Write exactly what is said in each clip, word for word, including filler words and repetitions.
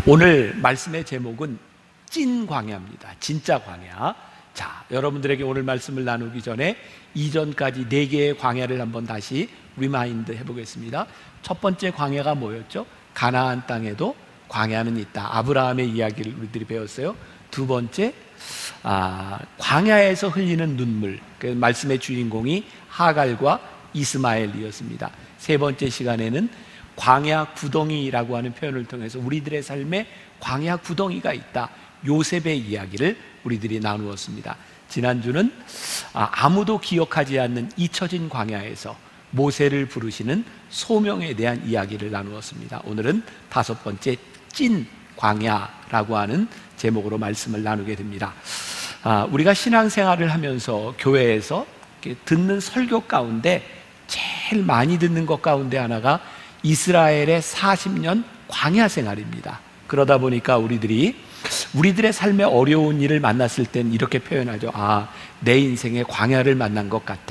오늘 말씀의 제목은 찐 광야입니다. 진짜 광야. 자, 여러분들에게 오늘 말씀을 나누기 전에 이전까지 네 개의 광야를 한번 다시 리마인드 해보겠습니다. 첫 번째 광야가 뭐였죠? 가나안 땅에도 광야는 있다. 아브라함의 이야기를 우리들이 배웠어요. 두 번째, 아, 광야에서 흘리는 눈물. 그 말씀의 주인공이 하갈과 이스마엘이었습니다. 세 번째 시간에는 광야 구덩이라고 하는 표현을 통해서 우리들의 삶에 광야 구덩이가 있다. 요셉의 이야기를 우리들이 나누었습니다. 지난주는 아무도 기억하지 않는 잊혀진 광야에서 모세를 부르시는 소명에 대한 이야기를 나누었습니다. 오늘은 다섯 번째 찐 광야라고 하는 제목으로 말씀을 나누게 됩니다. 우리가 신앙생활을 하면서 교회에서 듣는 설교 가운데 제일 많이 듣는 것 가운데 하나가 이스라엘의 사십 년 광야 생활입니다. 그러다 보니까 우리들이 우리들의 삶에 어려운 일을 만났을 땐 이렇게 표현하죠. 아, 내 인생에 광야를 만난 것 같아.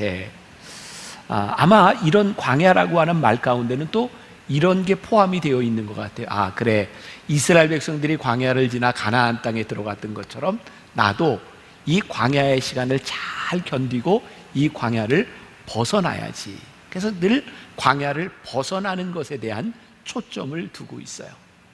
아, 아마 이런 광야라고 하는 말 가운데는 또 이런 게 포함이 되어 있는 것 같아요. 아, 그래, 이스라엘 백성들이 광야를 지나 가나안 땅에 들어갔던 것처럼 나도 이 광야의 시간을 잘 견디고 이 광야를 벗어나야지. 그래서 늘 광야를 벗어나는 것에 대한 초점을 두고 있어요.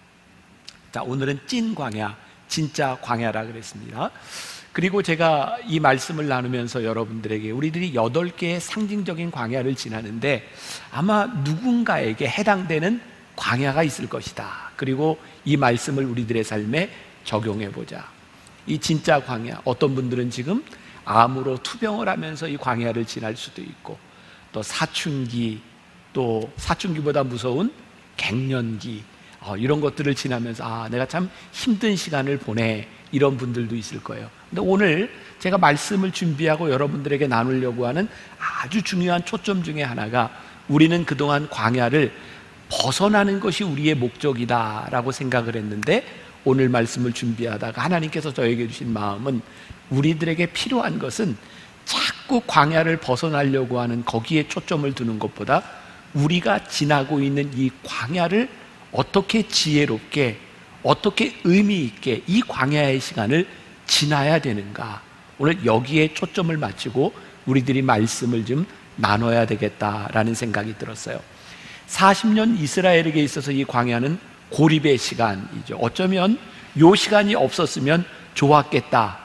자, 오늘은 찐 광야, 진짜 광야라 그랬습니다. 그리고 제가 이 말씀을 나누면서 여러분들에게 우리들이 여덟 개의 상징적인 광야를 지나는데 아마 누군가에게 해당되는 광야가 있을 것이다. 그리고 이 말씀을 우리들의 삶에 적용해 보자. 이 진짜 광야, 어떤 분들은 지금 암으로 투병을 하면서 이 광야를 지날 수도 있고, 또 사춘기, 또 사춘기보다 무서운 갱년기, 어, 이런 것들을 지나면서 아, 내가 참 힘든 시간을 보내, 이런 분들도 있을 거예요. 근데 오늘 제가 말씀을 준비하고 여러분들에게 나누려고 하는 아주 중요한 초점 중에 하나가 우리는 그동안 광야를 벗어나는 것이 우리의 목적이다라고 생각을 했는데, 오늘 말씀을 준비하다가 하나님께서 저에게 주신 마음은 우리들에게 필요한 것은 자꾸 광야를 벗어나려고 하는 거기에 초점을 두는 것보다 우리가 지나고 있는 이 광야를 어떻게 지혜롭게, 어떻게 의미 있게 이 광야의 시간을 지나야 되는가, 오늘 여기에 초점을 맞추고 우리들이 말씀을 좀 나눠야 되겠다라는 생각이 들었어요. 사십 년 이스라엘에게 있어서 이 광야는 고립의 시간이죠. 어쩌면 이 시간이 없었으면 좋았겠다,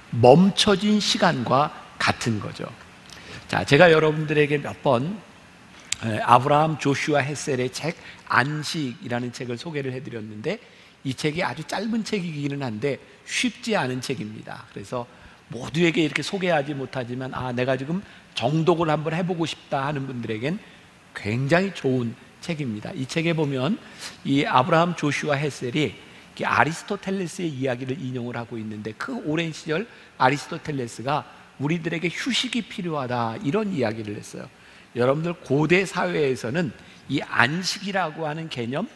멈춰진 시간과 같은 거죠. 자, 제가 여러분들에게 몇 번 아브라함 조슈아 헷셀의 책 안식이라는 책을 소개를 해드렸는데, 이 책이 아주 짧은 책이기는 한데 쉽지 않은 책입니다. 그래서 모두에게 이렇게 소개하지 못하지만 아, 내가 지금 정독을 한번 해보고 싶다 하는 분들에겐 굉장히 좋은 책입니다. 이 책에 보면 이 아브라함 조슈아 헷셀이 아리스토텔레스의 이야기를 인용을 하고 있는데, 그 오랜 시절 아리스토텔레스가 우리들에게 휴식이 필요하다, 이런 이야기를 했어요. 여러분들 고대 사회에서는 이 안식이라고 하는 개념,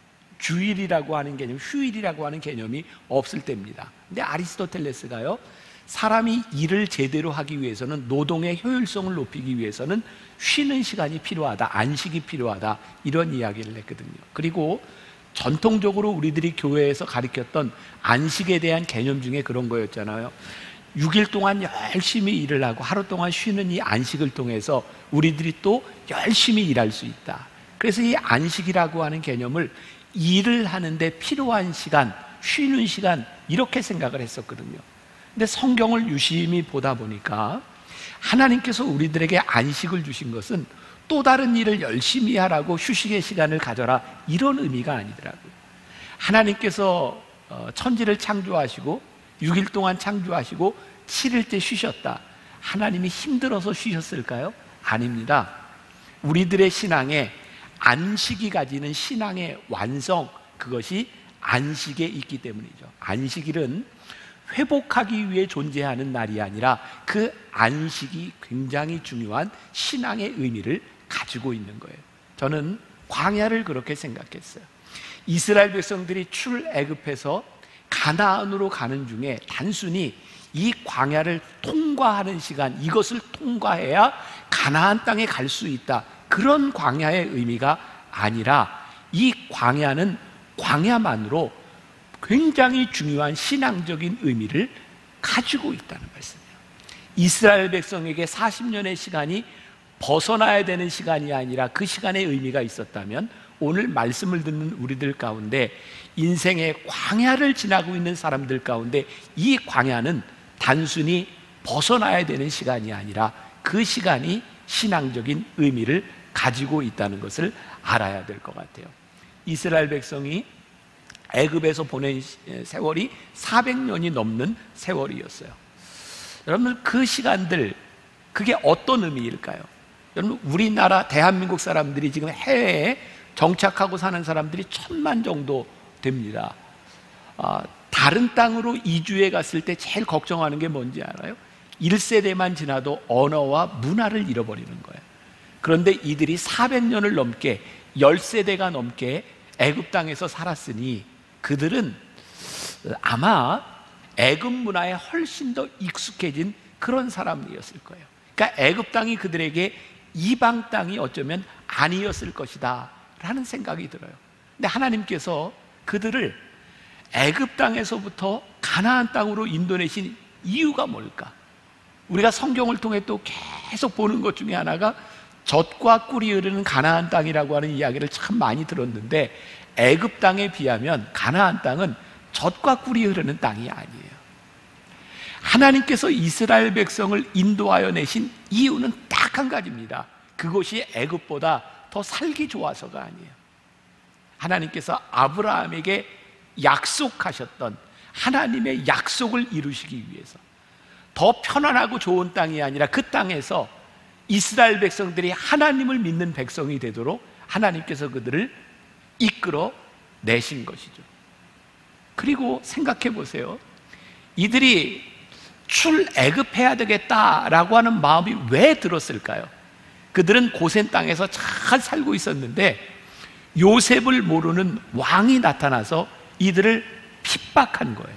주일이라고 하는 개념, 휴일이라고 하는 개념이 없을 때입니다. 근데 아리스토텔레스가요, 사람이 일을 제대로 하기 위해서는, 노동의 효율성을 높이기 위해서는 쉬는 시간이 필요하다, 안식이 필요하다, 이런 이야기를 했거든요. 그리고 전통적으로 우리들이 교회에서 가르쳤던 안식에 대한 개념 중에 그런 거였잖아요. 육 일 동안 열심히 일을 하고 하루 동안 쉬는 이 안식을 통해서 우리들이 또 열심히 일할 수 있다. 그래서 이 안식이라고 하는 개념을 일을 하는데 필요한 시간, 쉬는 시간, 이렇게 생각을 했었거든요. 근데 성경을 유심히 보다 보니까 하나님께서 우리들에게 안식을 주신 것은 또 다른 일을 열심히 하라고 휴식의 시간을 가져라, 이런 의미가 아니더라고요. 하나님께서 천지를 창조하시고 육 일 동안 창조하시고 칠 일째 쉬셨다. 하나님이 힘들어서 쉬셨을까요? 아닙니다. 우리들의 신앙에 안식이 가지는 신앙의 완성, 그것이 안식에 있기 때문이죠. 안식일은 회복하기 위해 존재하는 날이 아니라 그 안식이 굉장히 중요한 신앙의 의미를 가지고 있는 거예요. 저는 광야를 그렇게 생각했어요. 이스라엘 백성들이 출애굽해서 가나안으로 가는 중에 단순히 이 광야를 통과하는 시간, 이것을 통과해야 가나안 땅에 갈 수 있다, 그런 광야의 의미가 아니라 이 광야는 광야만으로 굉장히 중요한 신앙적인 의미를 가지고 있다는 말씀이에요. 이스라엘 백성에게 사십 년의 시간이 벗어나야 되는 시간이 아니라 그 시간의 의미가 있었다면 오늘 말씀을 듣는 우리들 가운데 인생의 광야를 지나고 있는 사람들 가운데 이 광야는 단순히 벗어나야 되는 시간이 아니라 그 시간이 신앙적인 의미를 가지고 있다는 것을 알아야 될 것 같아요. 이스라엘 백성이 애굽에서 보낸 세월이 사백 년이 넘는 세월이었어요. 여러분, 그 시간들, 그게 어떤 의미일까요? 여러분, 우리나라 대한민국 사람들이 지금 해외에 정착하고 사는 사람들이 천만 정도 됩니다. 아, 다른 땅으로 이주해 갔을 때 제일 걱정하는 게 뭔지 알아요? 일 세대만 지나도 언어와 문화를 잃어버리는 거예요. 그런데 이들이 사백 년을 넘게 십 세대가 넘게 애굽 땅에서 살았으니 그들은 아마 애굽 문화에 훨씬 더 익숙해진 그런 사람이었을 거예요. 그러니까 애굽 땅이 그들에게 이방 땅이 어쩌면 아니었을 것이다 라는 생각이 들어요. 근데 하나님께서 그들을 애굽 땅에서부터 가나안 땅으로 인도내신 이유가 뭘까? 우리가 성경을 통해 또 계속 보는 것 중에 하나가 젖과 꿀이 흐르는 가나안 땅이라고 하는 이야기를 참 많이 들었는데 애굽 땅에 비하면 가나안 땅은 젖과 꿀이 흐르는 땅이 아니에요. 하나님께서 이스라엘 백성을 인도하여 내신 이유는 딱 한 가지입니다. 그것이 애굽보다 더 살기 좋아서가 아니에요. 하나님께서 아브라함에게 약속하셨던 하나님의 약속을 이루시기 위해서 더 편안하고 좋은 땅이 아니라 그 땅에서 이스라엘 백성들이 하나님을 믿는 백성이 되도록 하나님께서 그들을 이끌어 내신 것이죠. 그리고 생각해 보세요. 이들이 출애굽해야 되겠다라고 하는 마음이 왜 들었을까요? 그들은 고센 땅에서 잘 살고 있었는데 요셉을 모르는 왕이 나타나서 이들을 핍박한 거예요.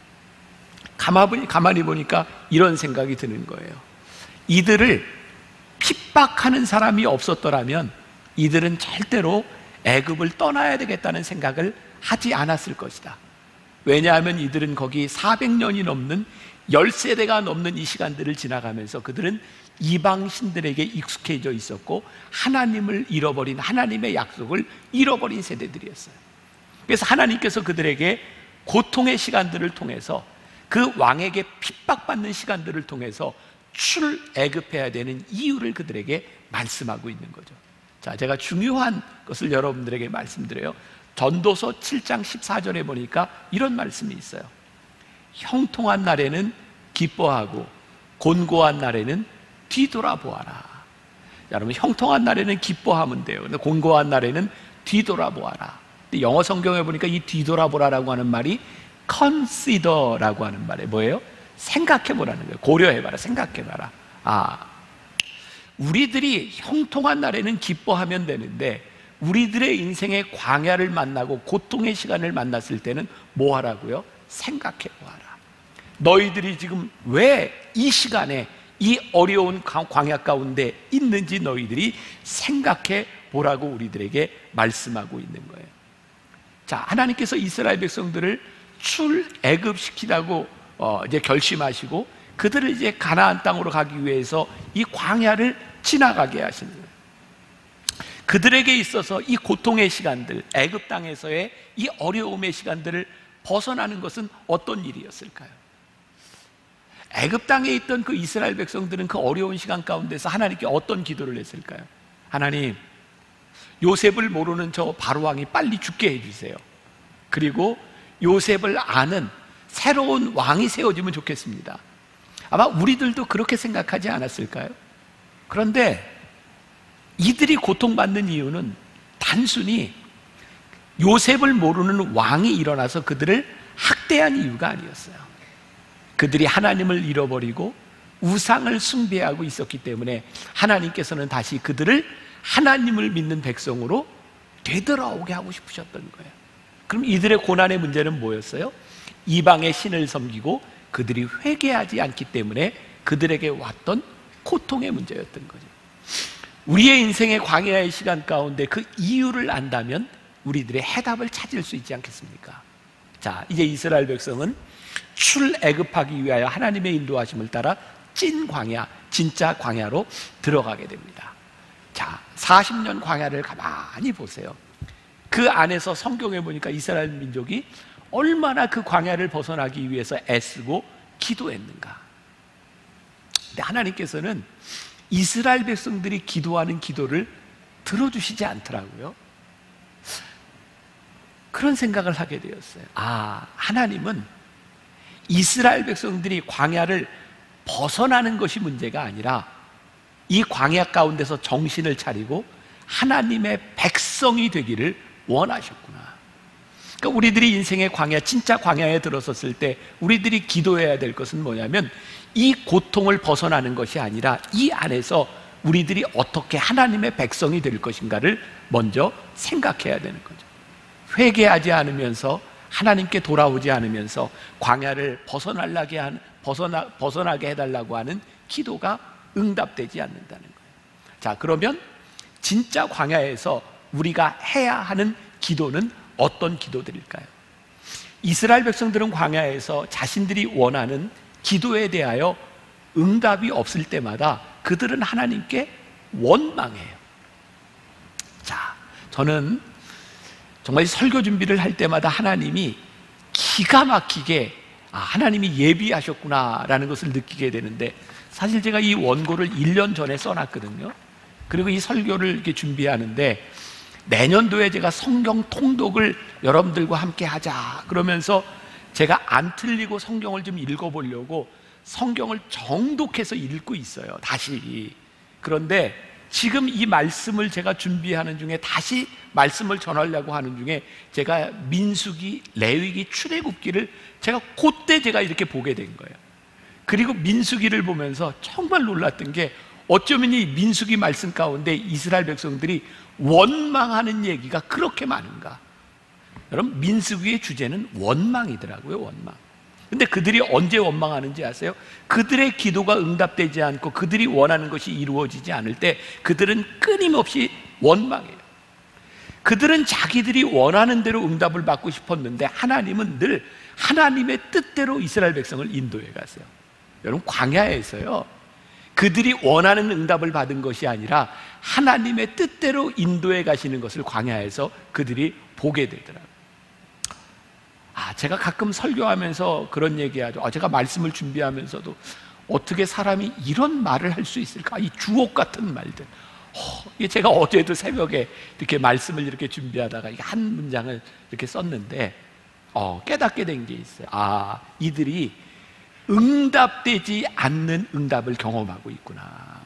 가만히, 가만히 보니까 이런 생각이 드는 거예요. 이들을 핍박하는 사람이 없었더라면 이들은 절대로 애굽을 떠나야 되겠다는 생각을 하지 않았을 것이다. 왜냐하면 이들은 거기 사백 년이 넘는 십 세대가 넘는 이 시간들을 지나가면서 그들은 이방 신들에게 익숙해져 있었고 하나님을 잃어버린, 하나님의 약속을 잃어버린 세대들이었어요. 그래서 하나님께서 그들에게 고통의 시간들을 통해서 그 왕에게 핍박받는 시간들을 통해서 출애굽해야 되는 이유를 그들에게 말씀하고 있는 거죠. 자, 제가 중요한 것을 여러분들에게 말씀드려요. 전도서 칠 장 십사 절에 보니까 이런 말씀이 있어요. 형통한 날에는 기뻐하고 곤고한 날에는 뒤돌아보아라. 여러분, 형통한 날에는 기뻐하면 돼요. 근데 곤고한 날에는 뒤돌아보아라. 근데 영어 성경에 보니까 이 뒤돌아보라라고 하는 말이 consider라고 하는 말이 뭐예요? 생각해보라는 거예요. 고려해봐라, 생각해봐라. 아, 우리들이 형통한 날에는 기뻐하면 되는데 우리들의 인생의 광야를 만나고 고통의 시간을 만났을 때는 뭐 하라고요? 생각해보아라. 너희들이 지금 왜 이 시간에 이 어려운 광야 가운데 있는지 너희들이 생각해 보라고 우리들에게 말씀하고 있는 거예요. 자, 하나님께서 이스라엘 백성들을 출애굽시키라고 어, 이제 결심하시고 그들을 이제 가나안 땅으로 가기 위해서 이 광야를 지나가게 하시는 거예요. 그들에게 있어서 이 고통의 시간들, 애굽 땅에서의 이 어려움의 시간들을 벗어나는 것은 어떤 일이었을까요? 애굽 땅에 있던 그 이스라엘 백성들은 그 어려운 시간 가운데서 하나님께 어떤 기도를 했을까요? 하나님, 요셉을 모르는 저 바로왕이 빨리 죽게 해주세요. 그리고 요셉을 아는 새로운 왕이 세워지면 좋겠습니다. 아마 우리들도 그렇게 생각하지 않았을까요? 그런데 이들이 고통받는 이유는 단순히 요셉을 모르는 왕이 일어나서 그들을 학대한 이유가 아니었어요. 그들이 하나님을 잃어버리고 우상을 숭배하고 있었기 때문에 하나님께서는 다시 그들을 하나님을 믿는 백성으로 되돌아오게 하고 싶으셨던 거예요. 그럼 이들의 고난의 문제는 뭐였어요? 이방의 신을 섬기고 그들이 회개하지 않기 때문에 그들에게 왔던 고통의 문제였던 거죠. 우리의 인생의 광야의 시간 가운데 그 이유를 안다면 우리들의 해답을 찾을 수 있지 않겠습니까? 자, 이제 이스라엘 백성은 출애굽하기 위하여 하나님의 인도하심을 따라 찐 광야, 진짜 광야로 들어가게 됩니다. 자, 사십 년 광야를 가만히 보세요. 그 안에서 성경에 보니까 이스라엘 민족이 얼마나 그 광야를 벗어나기 위해서 애쓰고 기도했는가. 근데 하나님께서는 이스라엘 백성들이 기도하는 기도를 들어주시지 않더라고요. 그런 생각을 하게 되었어요. 아, 하나님은 이스라엘 백성들이 광야를 벗어나는 것이 문제가 아니라 이 광야 가운데서 정신을 차리고 하나님의 백성이 되기를 원하셨구나. 그러니까 우리들이 인생의 광야, 진짜 광야에 들어섰을 때 우리들이 기도해야 될 것은 뭐냐면 이 고통을 벗어나는 것이 아니라 이 안에서 우리들이 어떻게 하나님의 백성이 될 것인가를 먼저 생각해야 되는 거죠. 회개하지 않으면서 하나님께 돌아오지 않으면서 광야를 벗어나게 하는, 벗어나, 벗어나게 해달라고 하는 기도가 응답되지 않는다는 거예요. 자, 그러면 진짜 광야에서 우리가 해야 하는 기도는 어떤 기도들일까요? 이스라엘 백성들은 광야에서 자신들이 원하는 기도에 대하여 응답이 없을 때마다 그들은 하나님께 원망해요. 자, 저는 정말 설교 준비를 할 때마다 하나님이 기가 막히게 아, 하나님이 예비하셨구나라는 것을 느끼게 되는데, 사실 제가 이 원고를 일 년 전에 써놨거든요. 그리고 이 설교를 이렇게 준비하는데 내년도에 제가 성경 통독을 여러분들과 함께 하자 그러면서 제가 안 틀리고 성경을 좀 읽어보려고 성경을 정독해서 읽고 있어요, 다시. 그런데 지금 이 말씀을 제가 준비하는 중에, 다시 말씀을 전하려고 하는 중에 제가 민수기, 레위기, 출애굽기를 제가 그때 제가 이렇게 보게 된 거예요. 그리고 민수기를 보면서 정말 놀랐던 게, 어쩌면 이 민수기 말씀 가운데 이스라엘 백성들이 원망하는 얘기가 그렇게 많은가. 여러분, 민수기의 주제는 원망이더라고요, 원망. 근데 그들이 언제 원망하는지 아세요? 그들의 기도가 응답되지 않고 그들이 원하는 것이 이루어지지 않을 때 그들은 끊임없이 원망해요. 그들은 자기들이 원하는 대로 응답을 받고 싶었는데 하나님은 늘 하나님의 뜻대로 이스라엘 백성을 인도해 가세요. 여러분, 광야에서요, 그들이 원하는 응답을 받은 것이 아니라 하나님의 뜻대로 인도해 가시는 것을 광야에서 그들이 보게 되더라고요. 아, 제가 가끔 설교하면서 그런 얘기하죠. 아, 제가 말씀을 준비하면서도 어떻게 사람이 이런 말을 할 수 있을까? 이 주옥 같은 말들. 어, 제가 어제도 새벽에 이렇게 말씀을 이렇게 준비하다가 한 문장을 이렇게 썼는데 어, 깨닫게 된 게 있어요. 아, 이들이 응답되지 않는 응답을 경험하고 있구나.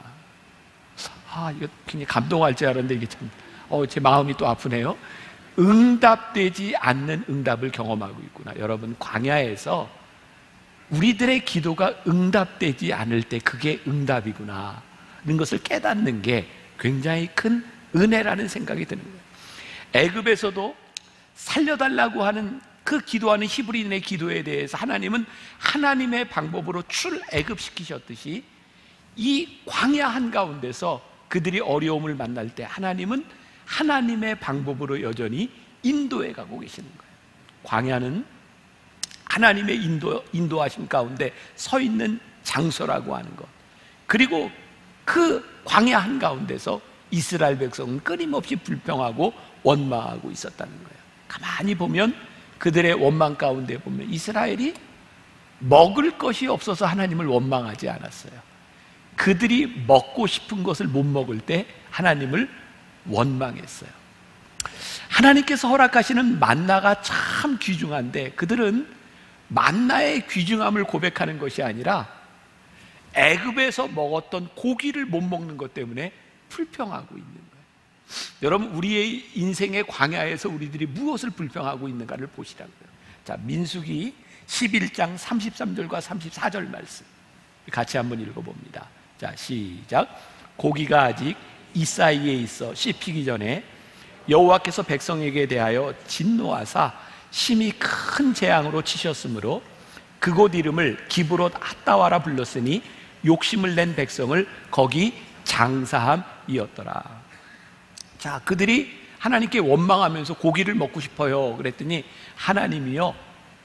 아, 이거 굉장히 감동할 줄 알았는데 이게 참, 어, 제 마음이 또 아프네요. 응답되지 않는 응답을 경험하고 있구나. 여러분, 광야에서 우리들의 기도가 응답되지 않을 때 그게 응답이구나 하는 것을 깨닫는 게 굉장히 큰 은혜라는 생각이 드는 거예요. 애굽에서도 살려달라고 하는 그 기도하는 히브리인의 기도에 대해서 하나님은 하나님의 방법으로 출애굽시키셨듯이 이 광야 한가운데서 그들이 어려움을 만날 때 하나님은 하나님의 방법으로 여전히 인도해 가고 계시는 거예요. 광야는 하나님의 인도, 인도하심 가운데 서 있는 장소라고 하는 것, 그리고 그 광야 한가운데서 이스라엘 백성은 끊임없이 불평하고 원망하고 있었다는 거예요. 가만히 보면 그들의 원망 가운데 보면 이스라엘이 먹을 것이 없어서 하나님을 원망하지 않았어요. 그들이 먹고 싶은 것을 못 먹을 때 하나님을 원망했어요. 하나님께서 허락하시는 만나가 참 귀중한데 그들은 만나의 귀중함을 고백하는 것이 아니라 애굽에서 먹었던 고기를 못 먹는 것 때문에 불평하고 있는 거예요. 여러분, 우리의 인생의 광야에서 우리들이 무엇을 불평하고 있는가를 보시라고요. 자, 민수기 십일 장 삼십삼 절과 삼십사 절 말씀 같이 한번 읽어봅니다. 자, 시작. 고기가 아직 이 사이에 있어 씹히기 전에 여호와께서 백성에게 대하여 진노하사 심히 큰 재앙으로 치셨으므로 그곳 이름을 기브롯 핫다와라 불렀으니 욕심을 낸 백성을 거기 장사함이었더라. 자, 그들이 하나님께 원망하면서 고기를 먹고 싶어요 그랬더니 하나님이요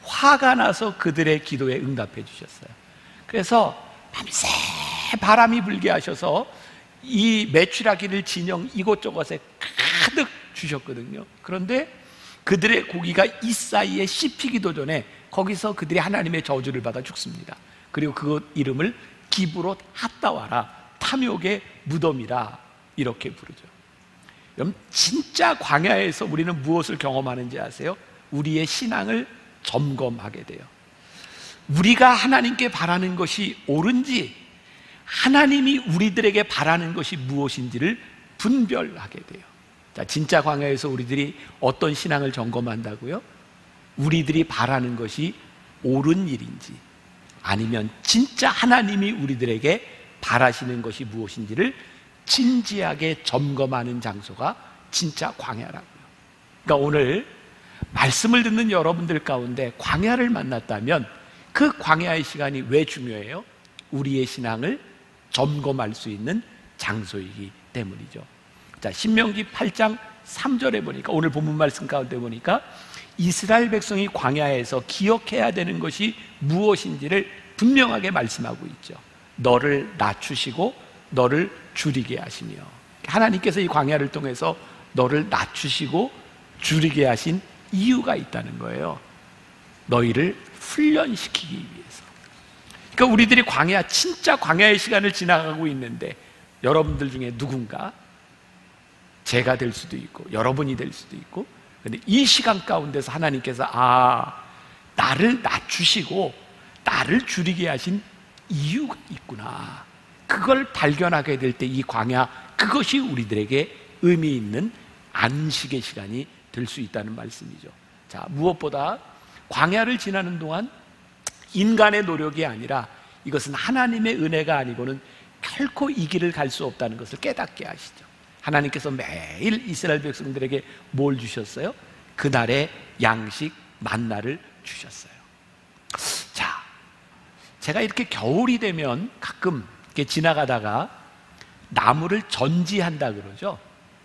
화가 나서 그들의 기도에 응답해 주셨어요. 그래서 밤새 바람이 불게 하셔서 이 메추라기를 진영 이곳저곳에 가득 주셨거든요. 그런데 그들의 고기가 이 사이에 씹히기도 전에 거기서 그들이 하나님의 저주를 받아 죽습니다. 그리고 그 이름을 기브롯 핫다와라, 탐욕의 무덤이라 이렇게 부르죠. 여러분, 진짜 광야에서 우리는 무엇을 경험하는지 아세요? 우리의 신앙을 점검하게 돼요. 우리가 하나님께 바라는 것이 옳은지, 하나님이 우리들에게 바라는 것이 무엇인지를 분별하게 돼요. 자, 진짜 광야에서 우리들이 어떤 신앙을 점검한다고요? 우리들이 바라는 것이 옳은 일인지, 아니면 진짜 하나님이 우리들에게 바라시는 것이 무엇인지를 진지하게 점검하는 장소가 진짜 광야라고요. 그러니까 오늘 말씀을 듣는 여러분들 가운데 광야를 만났다면 그 광야의 시간이 왜 중요해요? 우리의 신앙을 점검할 수 있는 장소이기 때문이죠. 자, 신명기 팔 장 삼 절에 보니까, 오늘 본문 말씀 가운데 보니까 이스라엘 백성이 광야에서 기억해야 되는 것이 무엇인지를 분명하게 말씀하고 있죠. 너를 낮추시고 너를 줄이게 하시며, 하나님께서 이 광야를 통해서 너를 낮추시고 줄이게 하신 이유가 있다는 거예요. 너희를 훈련시키기 위해서. 그러니까 우리들이 광야, 진짜 광야의 시간을 지나가고 있는데, 여러분들 중에 누군가, 제가 될 수도 있고 여러분이 될 수도 있고, 근데 이 시간 가운데서 하나님께서 아, 나를 낮추시고 나를 줄이게 하신 이유가 있구나, 그걸 발견하게 될 때 이 광야, 그것이 우리들에게 의미 있는 안식의 시간이 될 수 있다는 말씀이죠. 자, 무엇보다 광야를 지나는 동안 인간의 노력이 아니라 이것은 하나님의 은혜가 아니고는 결코 이 길을 갈 수 없다는 것을 깨닫게 하시죠. 하나님께서 매일 이스라엘 백성들에게 뭘 주셨어요? 그날의 양식 만나를 주셨어요. 자, 제가 이렇게 겨울이 되면 가끔 이렇게 지나가다가 나무를 전지한다 그러죠.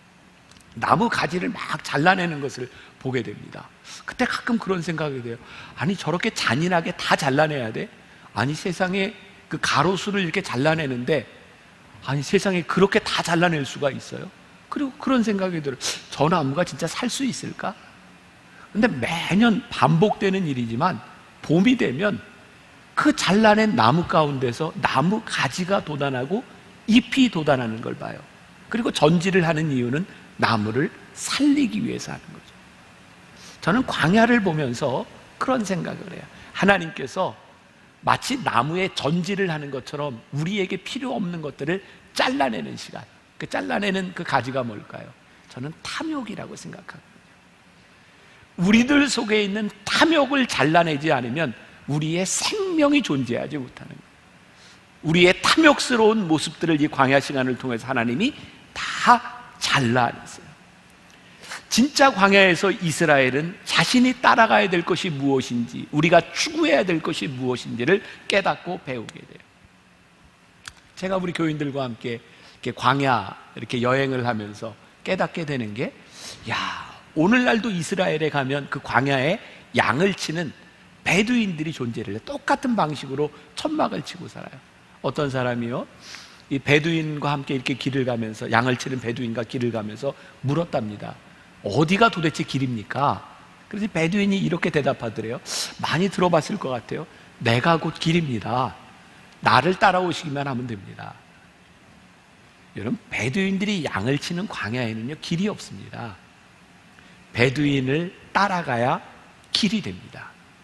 나무 가지를 막 잘라내는 것을 보게 됩니다. 그때 가끔 그런 생각이 돼요. 아니, 저렇게 잔인하게 다 잘라내야 돼? 아니, 세상에 그 가로수를 이렇게 잘라내는데, 아니, 세상에 그렇게 다 잘라낼 수가 있어요? 그리고 그런 생각이 들어요. 저 나무가 진짜 살 수 있을까? 근데 매년 반복되는 일이지만 봄이 되면 그 잘라낸 나무 가운데서 나무 가지가 돋아나고 잎이 돋아나는 걸 봐요. 그리고 전지를 하는 이유는 나무를 살리기 위해서 하는 거죠. 저는 광야를 보면서 그런 생각을 해요. 하나님께서 마치 나무에 전지를 하는 것처럼 우리에게 필요 없는 것들을 잘라내는 시간, 그 잘라내는 그 가지가 뭘까요? 저는 탐욕이라고 생각합니다. 우리들 속에 있는 탐욕을 잘라내지 않으면 우리의 생명이 존재하지 못하는 거예요. 우리의 탐욕스러운 모습들을 이 광야 시간을 통해서 하나님이 다 잘라냈어요. 진짜 광야에서 이스라엘은 자신이 따라가야 될 것이 무엇인지, 우리가 추구해야 될 것이 무엇인지를 깨닫고 배우게 돼요. 제가 우리 교인들과 함께 이렇게 광야 이렇게 여행을 하면서 깨닫게 되는 게, 야, 오늘날도 이스라엘에 가면 그 광야에 양을 치는 베두인들이 존재를 해요. 똑같은 방식으로 천막을 치고 살아요. 어떤 사람이요, 이 베두인과 함께 이렇게 길을 가면서, 양을 치는 베두인과 길을 가면서 물었답니다. 어디가 도대체 길입니까? 그래서 베두인이 이렇게 대답하더래요. 많이 들어봤을 것 같아요. 내가 곧 길입니다. 나를 따라오시기만 하면 됩니다. 여러분, 베두인들이 양을 치는 광야에는요, 길이 없습니다. 베두인을 따라가야 길이 됩니다.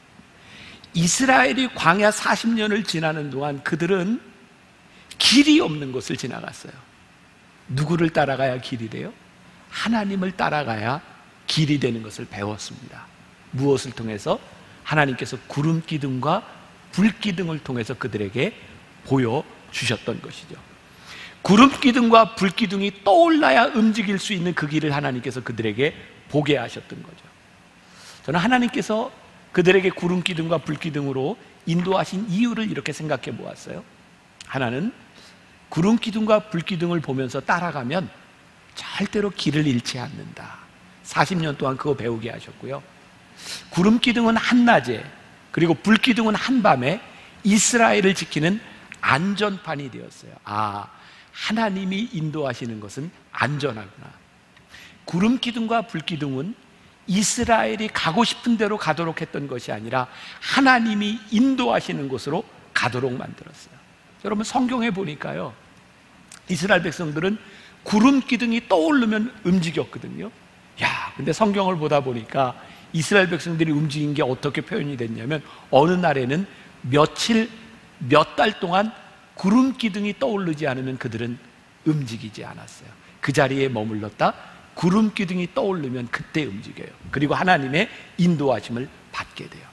이스라엘이 광야 사십 년을 지나는 동안 그들은 길이 없는 곳을 지나갔어요. 누구를 따라가야 길이 돼요? 하나님을 따라가야 길이 되는 것을 배웠습니다. 무엇을 통해서? 하나님께서 구름 기둥과 불 기둥을 통해서 그들에게 보여주셨던 것이죠. 구름 기둥과 불 기둥이 떠올라야 움직일 수 있는 그 길을 하나님께서 그들에게 보게 하셨던 거죠. 저는 하나님께서 그들에게 구름 기둥과 불 기둥으로 인도하신 이유를 이렇게 생각해 보았어요. 하나는 구름 기둥과 불 기둥을 보면서 따라가면 절대로 길을 잃지 않는다. 사십 년 동안 그거 배우게 하셨고요. 구름 기둥은 한낮에, 그리고 불기둥은 한밤에 이스라엘을 지키는 안전판이 되었어요. 아, 하나님이 인도하시는 것은 안전하구나. 구름기둥과 불기둥은 이스라엘이 가고 싶은 대로 가도록 했던 것이 아니라 하나님이 인도하시는 곳으로 가도록 만들었어요. 여러분, 성경에 보니까요, 이스라엘 백성들은 구름기둥이 떠오르면 움직였거든요. 야, 근데 성경을 보다 보니까 이스라엘 백성들이 움직인 게 어떻게 표현이 됐냐면, 어느 날에는 며칠, 몇 달 동안 구름기둥이 떠오르지 않으면 그들은 움직이지 않았어요. 그 자리에 머물렀다 구름기둥이 떠오르면 그때 움직여요. 그리고 하나님의 인도하심을 받게 돼요.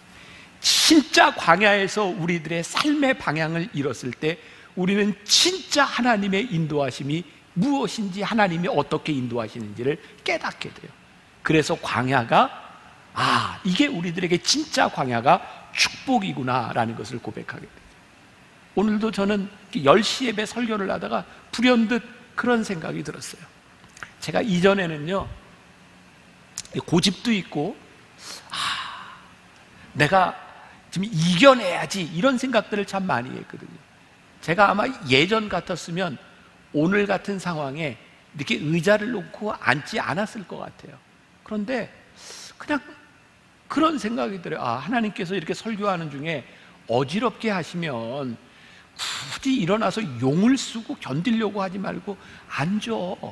진짜 광야에서 우리들의 삶의 방향을 잃었을 때 우리는 진짜 하나님의 인도하심이 무엇인지, 하나님이 어떻게 인도하시는지를 깨닫게 돼요. 그래서 광야가, 아, 이게 우리들에게 진짜 광야가 축복이구나라는 것을 고백하게 돼요. 오늘도 저는 열 시 예배 설교를 하다가 불현듯 그런 생각이 들었어요. 제가 이전에는요, 고집도 있고, 아, 내가 지금 이겨내야지, 이런 생각들을 참 많이 했거든요. 제가 아마 예전 같았으면 오늘 같은 상황에 이렇게 의자를 놓고 앉지 않았을 것 같아요. 그런데 그냥 그런 생각이 들어요. 아, 하나님께서 이렇게 설교하는 중에 어지럽게 하시면 굳이 일어나서 용을 쓰고 견디려고 하지 말고 앉아.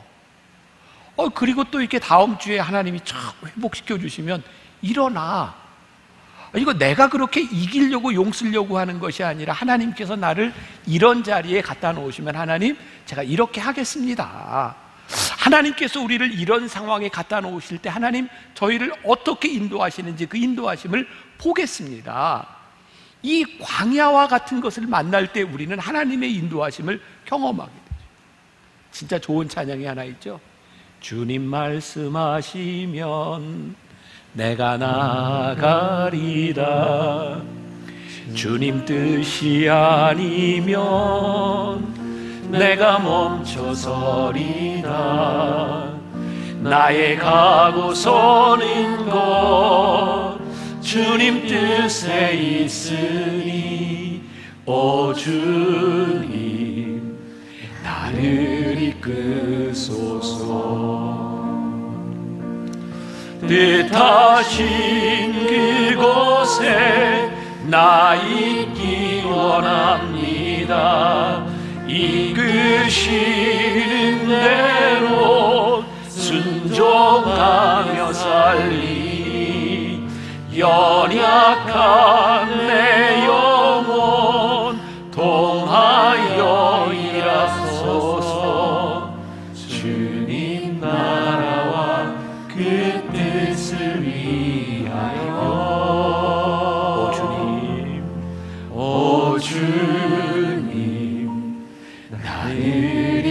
어, 그리고 또 이렇게 다음 주에 하나님이 쫙 회복시켜 주시면 일어나. 이거 내가 그렇게 이기려고 용 쓰려고 하는 것이 아니라 하나님께서 나를 이런 자리에 갖다 놓으시면, 하나님, 제가 이렇게 하겠습니다. 하나님께서 우리를 이런 상황에 갖다 놓으실 때 하나님, 저희를 어떻게 인도하시는지 그 인도하심을 보겠습니다. 이 광야와 같은 것을 만날 때 우리는 하나님의 인도하심을 경험하게 되죠. 진짜 좋은 찬양이 하나 있죠. 주님 말씀하시면 내가 나가리다. 주님 뜻이 아니면 내가 멈춰서리다. 나의 가고 서는 곳 주님 뜻에 있으니, 오 주님 나를 이끄소서. 뜻하신 그곳에 나 있기 원합니다. 이끄시는 대로 순종하며 살리. 연약한 내 영혼 통하여 일하소서. 주님 나라와 그 뜻을 위하여. 오 주님, 오 주님 나를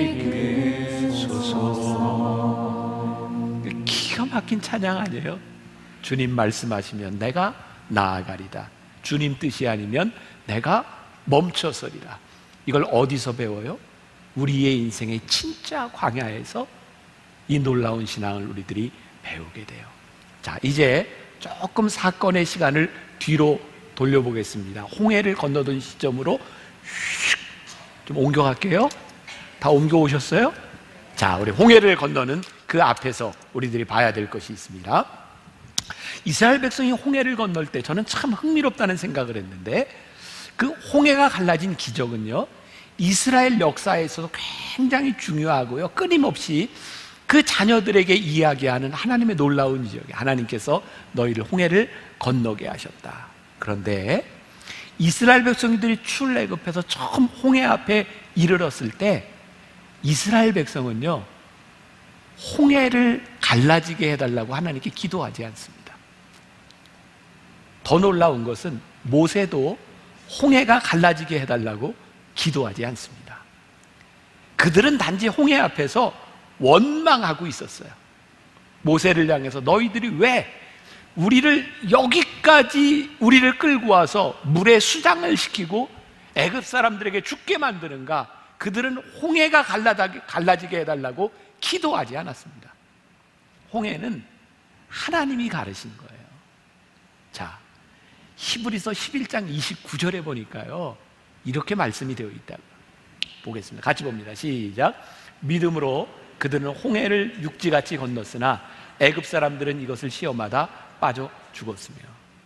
이끄소서. 기가 막힌 찬양 아니에요? 주님 말씀하시면 내가 나아가리다. 주님 뜻이 아니면 내가 멈춰서리라. 이걸 어디서 배워요? 우리의 인생의 진짜 광야에서 이 놀라운 신앙을 우리들이 배우게 돼요. 자, 이제 조금 사건의 시간을 뒤로 돌려보겠습니다. 홍해를 건너던 시점으로 좀 옮겨갈게요. 다 옮겨오셨어요? 자, 우리 홍해를 건너는 그 앞에서 우리들이 봐야 될 것이 있습니다. 이스라엘 백성이 홍해를 건널 때 저는 참 흥미롭다는 생각을 했는데, 그 홍해가 갈라진 기적은요, 이스라엘 역사에서도 굉장히 중요하고요, 끊임없이 그 자녀들에게 이야기하는 하나님의 놀라운 기적이에요. 하나님께서 너희를 홍해를 건너게 하셨다. 그런데 이스라엘 백성들이 출애굽해서 처음 홍해 앞에 이르렀을 때 이스라엘 백성은요, 홍해를 갈라지게 해달라고 하나님께 기도하지 않습니다. 더 놀라운 것은 모세도 홍해가 갈라지게 해달라고 기도하지 않습니다. 그들은 단지 홍해 앞에서 원망하고 있었어요. 모세를 향해서 너희들이 왜 우리를 여기까지 우리를 끌고 와서 물에 수장을 시키고 애굽 사람들에게 죽게 만드는가? 그들은 홍해가 갈라지게 해달라고 기도하지 않았습니다. 홍해는 하나님이 가르신 거예요. 자, 히브리서 십일 장 이십구 절에 보니까요, 이렇게 말씀이 되어 있다고. 보겠습니다. 같이 봅니다. 시작. 믿음으로 그들은 홍해를 육지같이 건넜으나 애굽 사람들은 이것을 시험하다 빠져 죽었으며.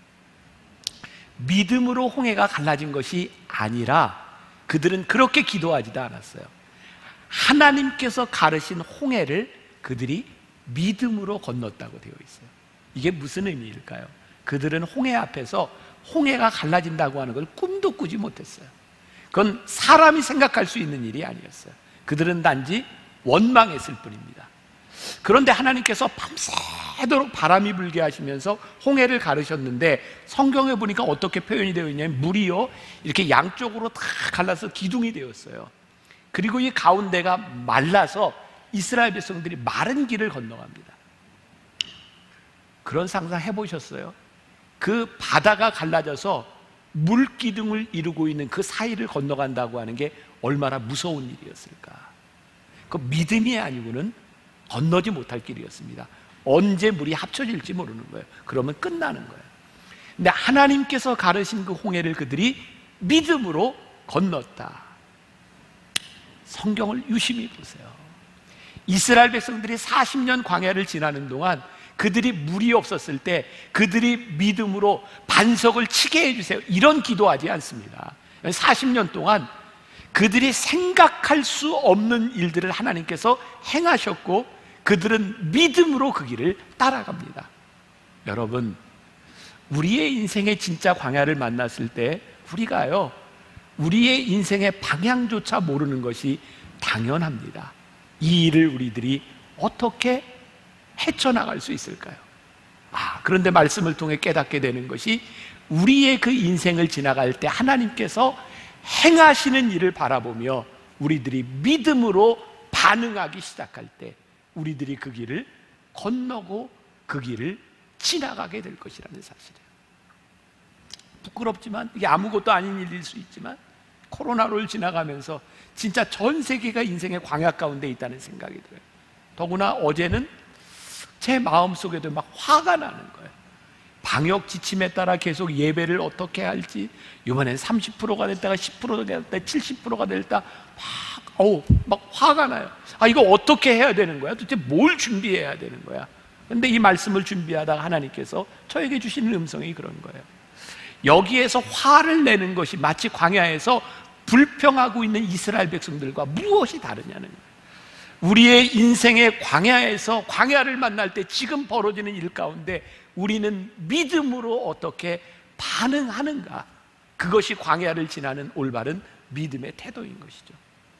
믿음으로 홍해가 갈라진 것이 아니라 그들은 그렇게 기도하지도 않았어요. 하나님께서 가르신 홍해를 그들이 믿음으로 건넜다고 되어 있어요. 이게 무슨 의미일까요? 그들은 홍해 앞에서 홍해가 갈라진다고 하는 걸 꿈도 꾸지 못했어요. 그건 사람이 생각할 수 있는 일이 아니었어요. 그들은 단지 원망했을 뿐입니다. 그런데 하나님께서 밤새도록 바람이 불게 하시면서 홍해를 가르셨는데, 성경에 보니까 어떻게 표현이 되어 있냐면 물이요 이렇게 양쪽으로 다 갈라서 기둥이 되었어요. 그리고 이 가운데가 말라서 이스라엘 백성들이 마른 길을 건너갑니다. 그런 상상 해보셨어요? 그 바다가 갈라져서 물기둥을 이루고 있는 그 사이를 건너간다고 하는 게 얼마나 무서운 일이었을까. 그 믿음이 아니고는 건너지 못할 길이었습니다. 언제 물이 합쳐질지 모르는 거예요. 그러면 끝나는 거예요. 근데 하나님께서 가르신 그 홍해를 그들이 믿음으로 건넜다. 성경을 유심히 보세요. 이스라엘 백성들이 사십 년 광야를 지나는 동안 그들이 물이 없었을 때 그들이 믿음으로 반석을 치게 해주세요, 이런 기도하지 않습니다. 사십 년 동안 그들이 생각할 수 없는 일들을 하나님께서 행하셨고 그들은 믿음으로 그 길을 따라갑니다. 여러분, 우리의 인생의 진짜 광야를 만났을 때 우리가요, 우리의 인생의 방향조차 모르는 것이 당연합니다. 이 일을 우리들이 어떻게 헤쳐나갈 수 있을까요? 아, 그런데 말씀을 통해 깨닫게 되는 것이, 우리의 그 인생을 지나갈 때 하나님께서 행하시는 일을 바라보며 우리들이 믿음으로 반응하기 시작할 때 우리들이 그 길을 건너고 그 길을 지나가게 될 것이라는 사실이에요. 부끄럽지만, 이게 아무것도 아닌 일일 수 있지만, 코로나를 지나가면서 진짜 전 세계가 인생의 광야 가운데 있다는 생각이 들어요. 더구나 어제는 제 마음속에도 막 화가 나는 거예요. 방역 지침에 따라 계속 예배를 어떻게 할지, 이번엔 삼십 퍼센트가 됐다가 십 퍼센트가 됐다가 칠십 퍼센트가 됐다, 막, 어우, 막 화가 나요. 아, 이거 어떻게 해야 되는 거야? 도대체 뭘 준비해야 되는 거야? 근데 이 말씀을 준비하다가 하나님께서 저에게 주시는 음성이 그런 거예요. 여기에서 화를 내는 것이 마치 광야에서 불평하고 있는 이스라엘 백성들과 무엇이 다르냐는 거예요. 우리의 인생의 광야에서, 광야를 만날 때 지금 벌어지는 일 가운데 우리는 믿음으로 어떻게 반응하는가, 그것이 광야를 지나는 올바른 믿음의 태도인 것이죠.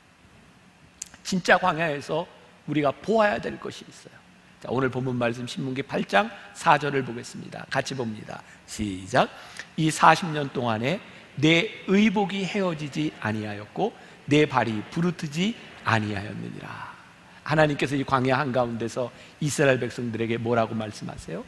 진짜 광야에서 우리가 보아야 될 것이 있어요. 자, 오늘 본문 말씀 신문기 팔 장 사 절을 보겠습니다. 같이 봅니다. 시작. 이 사십 년 동안에 내 의복이 헤어지지 아니하였고 내 발이 부르트지 아니하였느니라. 하나님께서 이 광야 한가운데서 이스라엘 백성들에게 뭐라고 말씀하세요?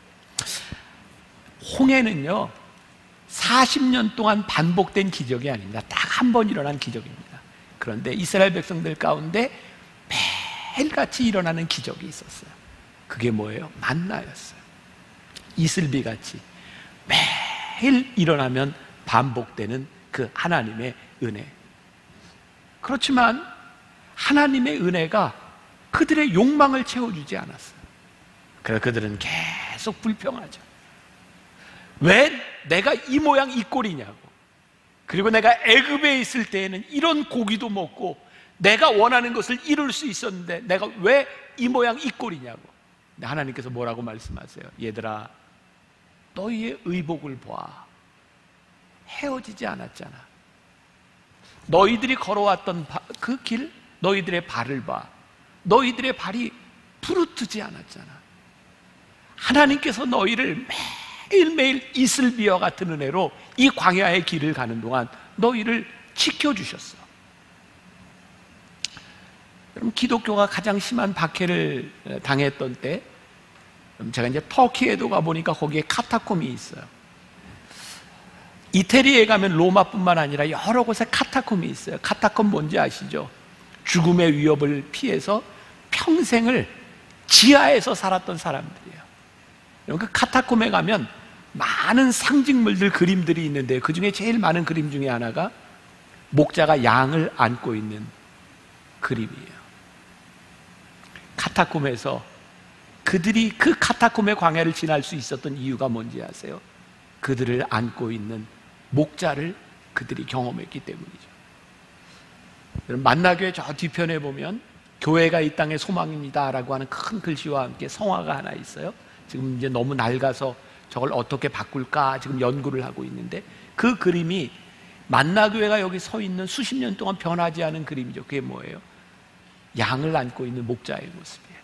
홍해는요 사십 년 동안 반복된 기적이 아닙니다. 딱 한 번 일어난 기적입니다. 그런데 이스라엘 백성들 가운데 매일같이 일어나는 기적이 있었어요. 그게 뭐예요? 만나였어요. 이슬비같이 매일 일어나면 반복되는 그 하나님의 은혜. 그렇지만 하나님의 은혜가 그들의 욕망을 채워주지 않았어요. 그래서 그들은 계속 불평하죠. 왜 내가 이 모양 이 꼴이냐고. 그리고 내가 애굽에 있을 때에는 이런 고기도 먹고 내가 원하는 것을 이룰 수 있었는데 내가 왜 이 모양 이 꼴이냐고. 근데 하나님께서 뭐라고 말씀하세요? 얘들아, 너희의 의복을 봐. 헤어지지 않았잖아. 너희들이 걸어왔던 그 길, 너희들의 발을 봐. 너희들의 발이 부르트지 않았잖아. 하나님께서 너희를 매일매일 이슬비와 같은 은혜로 이 광야의 길을 가는 동안 너희를 지켜주셨어. 여러분, 기독교가 가장 심한 박해를 당했던 때, 제가 이제 터키에도 가보니까 거기에 카타콤이 있어요. 이태리에 가면 로마뿐만 아니라 여러 곳에 카타콤이 있어요. 카타콤 뭔지 아시죠? 죽음의 위협을 피해서 평생을 지하에서 살았던 사람들이에요. 그 카타콤에 가면 많은 상징물들, 그림들이 있는데 그 중에 제일 많은 그림 중에 하나가 목자가 양을 안고 있는 그림이에요. 카타콤에서 그들이 그 카타콤의 광야를 지날 수 있었던 이유가 뭔지 아세요? 그들을 안고 있는 목자를 그들이 경험했기 때문이죠. 여러분, 만나교회 저 뒤편에 보면 교회가 이 땅의 소망입니다 라고 하는 큰 글씨와 함께 성화가 하나 있어요. 지금 이제 너무 낡아서 저걸 어떻게 바꿀까 지금 연구를 하고 있는데, 그 그림이 만나교회가 여기 서 있는 수십 년 동안 변하지 않은 그림이죠. 그게 뭐예요? 양을 안고 있는 목자의 모습이에요.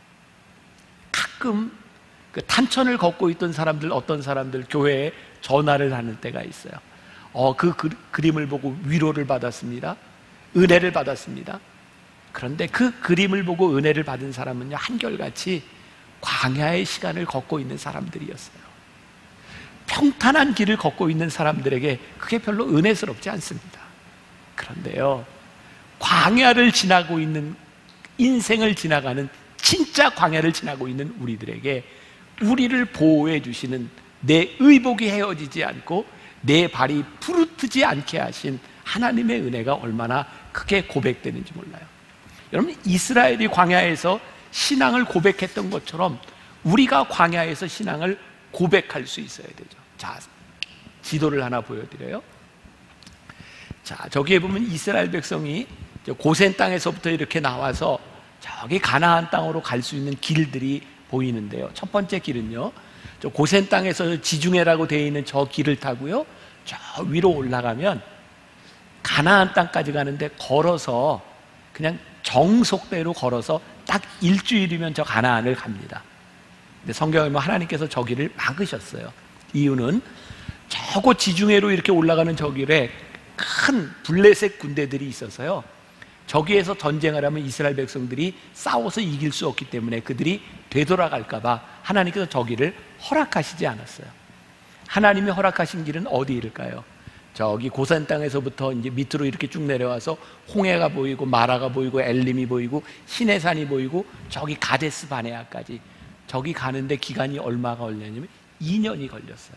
가끔 그 탄천을 걷고 있던 사람들, 어떤 사람들 교회에 전화를 하는 때가 있어요. 어, 그 그, 그림을 보고 위로를 받았습니다. 은혜를 받았습니다. 그런데 그 그림을 보고 은혜를 받은 사람은요, 한결같이 광야의 시간을 걷고 있는 사람들이었어요. 평탄한 길을 걷고 있는 사람들에게 그게 별로 은혜스럽지 않습니다. 그런데요, 광야를 지나고 있는, 인생을 지나가는, 진짜 광야를 지나고 있는 우리들에게 우리를 보호해 주시는, 내 의복이 헤어지지 않고 내 발이 부르트지 않게 하신 하나님의 은혜가 얼마나 크게 고백되는지 몰라요. 여러분, 이스라엘이 광야에서 신앙을 고백했던 것처럼 우리가 광야에서 신앙을 고백할 수 있어야 되죠. 자, 지도를 하나 보여드려요. 자, 저기에 보면 이스라엘 백성이 고센 땅에서부터 이렇게 나와서 저기 가나안 땅으로 갈 수 있는 길들이 보이는데요. 첫 번째 길은요, 저 고센 땅에서 지중해라고 되어 있는 저 길을 타고요, 저 위로 올라가면 가나안 땅까지 가는데 걸어서, 그냥 정속대로 걸어서 딱 일주일이면 저 가나안을 갑니다. 근데 성경에 보면 하나님께서 저 길을 막으셨어요. 이유는 저곳 지중해로 이렇게 올라가는 저 길에 큰 블레셋 군대들이 있어서요, 저기에서 전쟁을 하면 이스라엘 백성들이 싸워서 이길 수 없기 때문에 그들이 되돌아갈까봐 하나님께서 저 길을 허락하시지 않았어요. 하나님이 허락하신 길은 어디일까요? 저기 고산 땅에서부터 이제 밑으로 이렇게 쭉 내려와서 홍해가 보이고 마라가 보이고 엘림이 보이고 시내산이 보이고 저기 가데스 바네아까지, 저기 가는데 기간이 얼마가 걸렸냐면 이 년이 걸렸어요.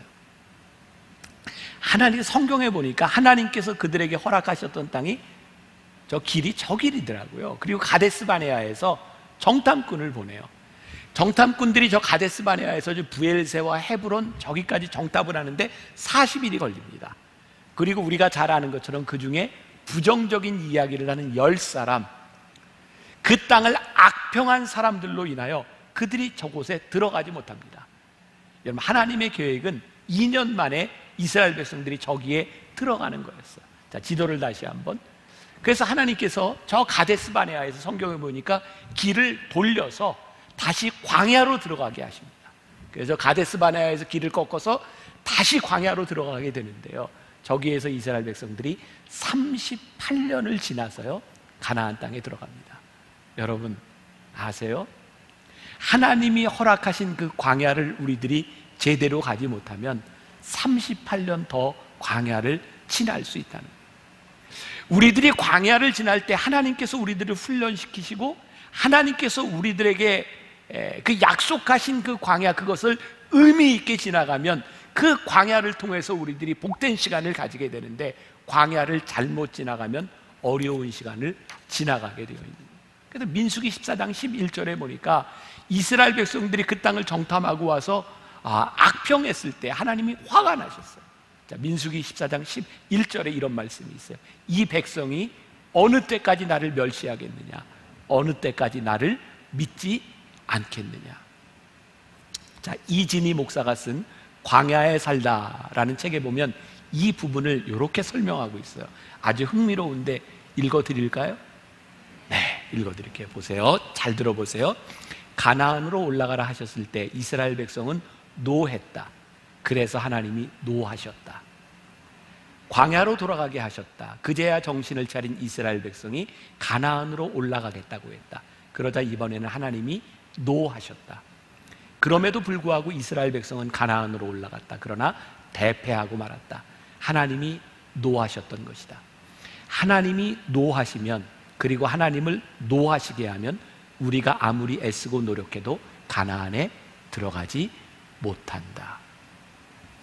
하나님, 성경에 보니까 하나님께서 그들에게 허락하셨던 땅이 저 길이 저 길이더라고요. 그리고 가데스 바네아에서 정탐꾼을 보내요. 정탐꾼들이 저 가데스 바네아에서 부엘세와 헤브론 저기까지 정탐을 하는데 사십 일이 걸립니다. 그리고 우리가 잘 아는 것처럼 그 중에 부정적인 이야기를 하는 열 사람, 그 땅을 악평한 사람들로 인하여 그들이 저곳에 들어가지 못합니다. 여러분, 하나님의 계획은 이 년 만에 이스라엘 백성들이 저기에 들어가는 거였어요. 자, 지도를 다시 한번. 그래서 하나님께서 저 가데스 바네아에서 성경에 보니까 길을 돌려서 다시 광야로 들어가게 하십니다. 그래서 가데스 바네아에서 길을 꺾어서 다시 광야로 들어가게 되는데요, 저기에서 이스라엘 백성들이 삼십팔 년을 지나서요 가나안 땅에 들어갑니다. 여러분 아세요? 하나님이 허락하신 그 광야를 우리들이 제대로 가지 못하면 삼십팔 년 더 광야를 지날 수 있다는 거예요. 우리들이 광야를 지날 때 하나님께서 우리들을 훈련시키시고 하나님께서 우리들에게 그 약속하신 그 광야, 그것을 의미 있게 지나가면 그 광야를 통해서 우리들이 복된 시간을 가지게 되는데, 광야를 잘못 지나가면 어려운 시간을 지나가게 되어 있는 거예요. 그래서 민수기 십사 장 십일 절에 보니까 이스라엘 백성들이 그 땅을 정탐하고 와서 아, 악평했을 때 하나님이 화가 나셨어요. 자, 민수기 십사 장 십일 절에 이런 말씀이 있어요. 이 백성이 어느 때까지 나를 멸시하겠느냐, 어느 때까지 나를 믿지 않겠느냐. 자, 이진희 목사가 쓴 광야에 살다라는 책에 보면 이 부분을 이렇게 설명하고 있어요. 아주 흥미로운데 읽어드릴까요? 네, 읽어드릴게요. 보세요. 잘 들어보세요. 가나안으로 올라가라 하셨을 때 이스라엘 백성은 노했다. 그래서 하나님이 노하셨다. 광야로 돌아가게 하셨다. 그제야 정신을 차린 이스라엘 백성이 가나안으로 올라가겠다고 했다. 그러자 이번에는 하나님이 노하셨다. 그럼에도 불구하고 이스라엘 백성은 가나안으로 올라갔다. 그러나 대패하고 말았다. 하나님이 노하셨던 것이다. 하나님이 노하시면, 그리고 하나님을 노하시게 하면 우리가 아무리 애쓰고 노력해도 가나안에 들어가지 못한다.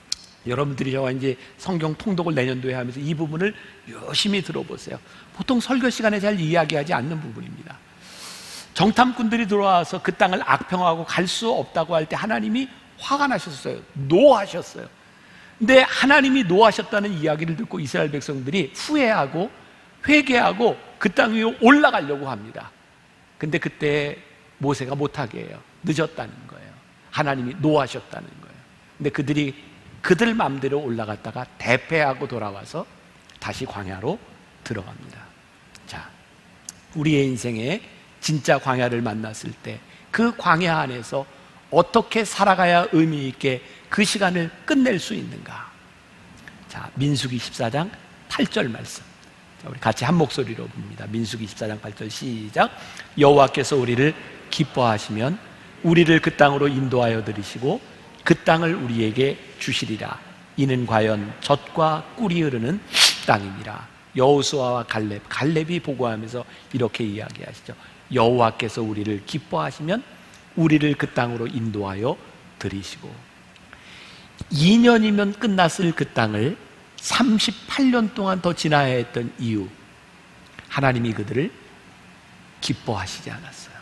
여러분들이 저와 이제 성경 통독을 내년도에 하면서 이 부분을 열심히 들어보세요. 보통 설교 시간에 잘 이야기하지 않는 부분입니다. 정탐꾼들이 들어와서 그 땅을 악평하고 갈 수 없다고 할 때 하나님이 화가 나셨어요. 노하셨어요. 근데 하나님이 노하셨다는 이야기를 듣고 이스라엘 백성들이 후회하고 회개하고 그 땅 위로 올라가려고 합니다. 근데 그때 모세가 못하게 해요. 늦었다는 거예요. 하나님이 노하셨다는 거예요. 근데 그들이 그들 마음대로 올라갔다가 대패하고 돌아와서 다시 광야로 들어갑니다. 자, 우리의 인생에 진짜 광야를 만났을 때 그 광야 안에서 어떻게 살아가야 의미 있게 그 시간을 끝낼 수 있는가? 자, 민수기 십사 장 팔 절 말씀. 자, 우리 같이 한 목소리로 봅니다. 민수기 십사 장 팔 절 시작. 여호와께서 우리를 기뻐하시면 우리를 그 땅으로 인도하여 들이시고 그 땅을 우리에게 주시리라. 이는 과연 젖과 꿀이 흐르는 땅이니라. 여호수아와 갈렙, 갈렙이 보고하면서 이렇게 이야기하시죠. 여호와께서 우리를 기뻐하시면 우리를 그 땅으로 인도하여 들이시고, 이 년이면 끝났을 그 땅을 삼십팔 년 동안 더 지나야 했던 이유, 하나님이 그들을 기뻐하시지 않았어요.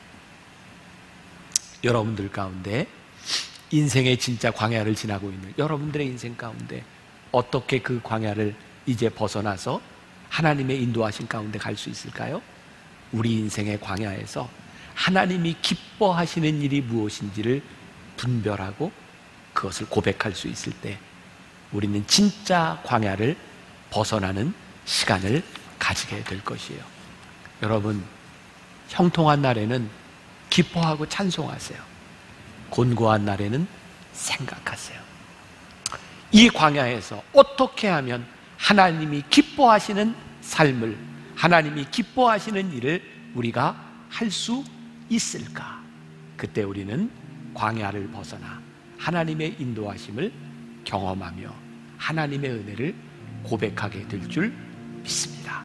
여러분들 가운데 인생의 진짜 광야를 지나고 있는 여러분들의 인생 가운데 어떻게 그 광야를 이제 벗어나서 하나님의 인도하신 가운데 갈 수 있을까요? 우리 인생의 광야에서 하나님이 기뻐하시는 일이 무엇인지를 분별하고 그것을 고백할 수 있을 때 우리는 진짜 광야를 벗어나는 시간을 가지게 될 것이에요. 여러분, 형통한 날에는 기뻐하고 찬송하세요. 곤고한 날에는 생각하세요. 이 광야에서 어떻게 하면 하나님이 기뻐하시는 삶을, 하나님이 기뻐하시는 일을 우리가 할 수 있을까? 그때 우리는 광야를 벗어나 하나님의 인도하심을 경험하며 하나님의 은혜를 고백하게 될 줄 믿습니다.